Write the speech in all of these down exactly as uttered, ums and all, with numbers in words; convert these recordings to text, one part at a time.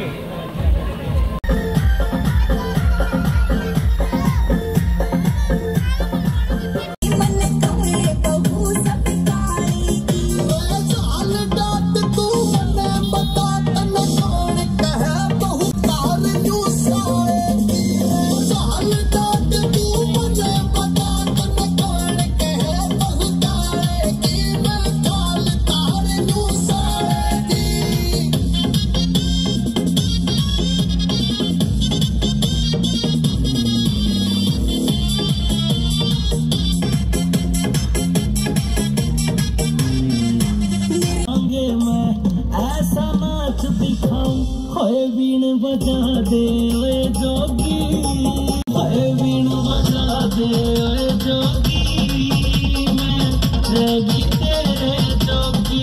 बजा दे ओए जोगी, हाय वीण बजा दे ओए जोगी, मैं रवि तेरे जोगी।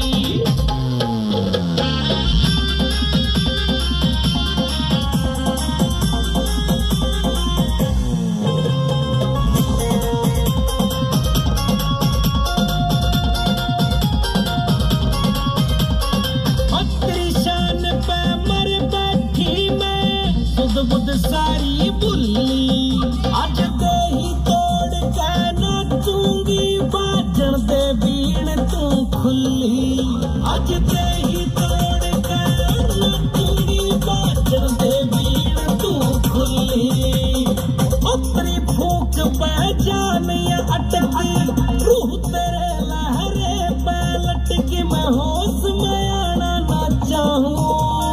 बुद सारी भुल्ली अज दे ही तोड़ के नचूंगी, बाजन दे बीण तू खुली। अज दे ही तोड़ के नचूंगी, बाजन दे बीण तू खुली। अपनी फूक पे जानिया अटकी, रूह तेरे लहरे पे लटकी। मैं होश में आना ना चाहूं,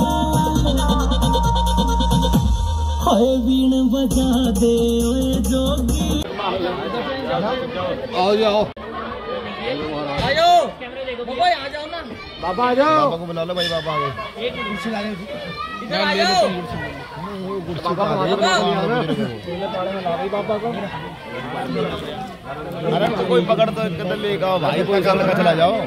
हाय वीण बजा दे ओए जोगी। आओ जाओ, आयो बाबा यहाँ जाओ ना, बाबा आ जाओ। बाबा को बुला लो भाई, बाबा आ गए। इधर आ जाओ बाबा को। अरे कोई पकड़ तो किधर लेके आओ भाई, कोई काम लगा चला जाओ।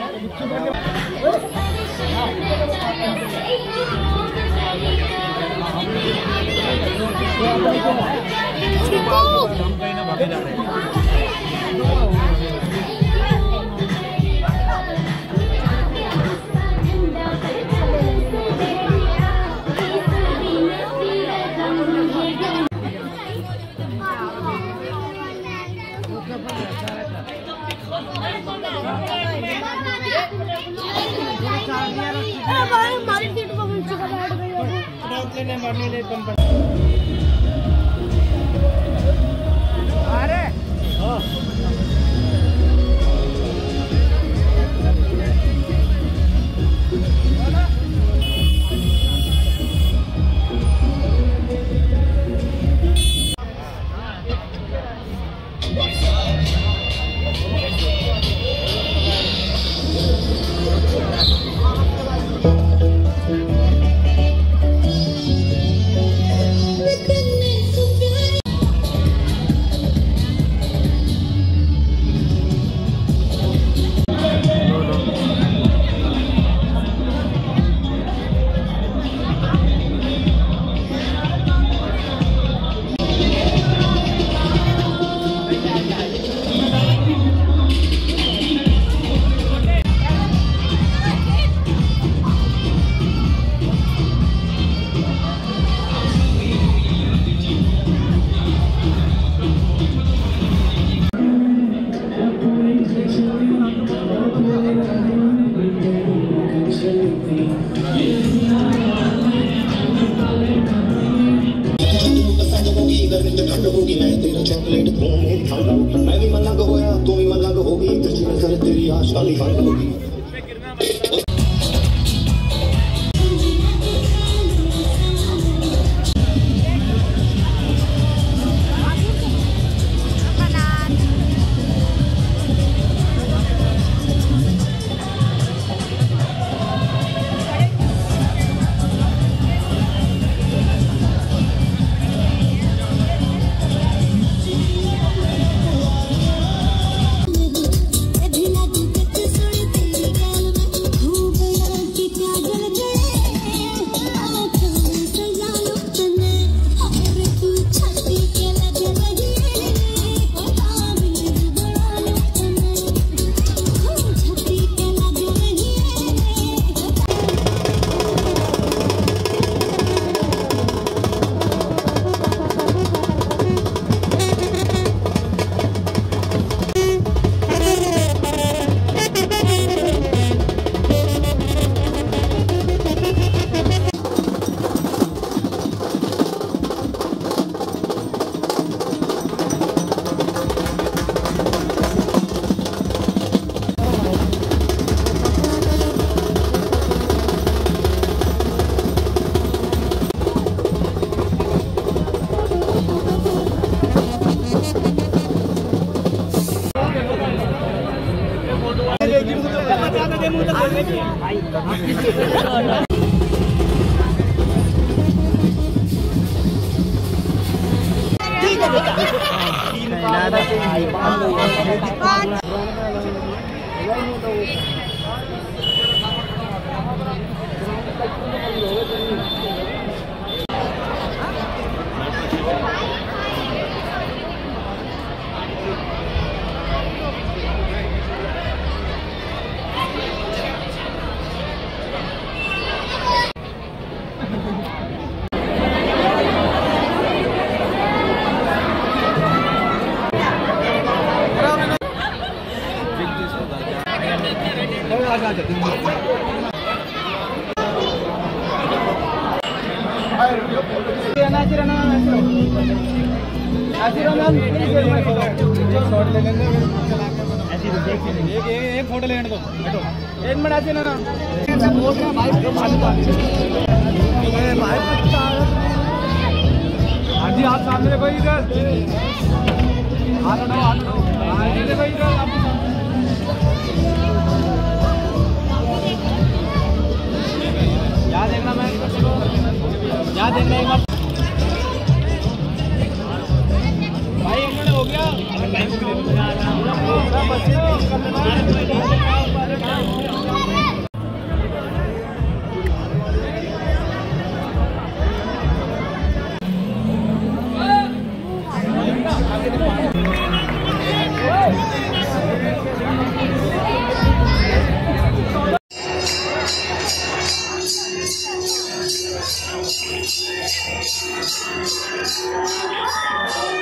हमारी सीट पर मुझे बैठ गई अरे एक फोटो लेने दो एक मिनट ऐसे ना हाँ जी आप सामने देखो इधर हाथ हटाओ हाथ हटाओ देखो इधर क्या देखना मैं क्या देखना एक बार भाई एक मिनट हो गया Thank you.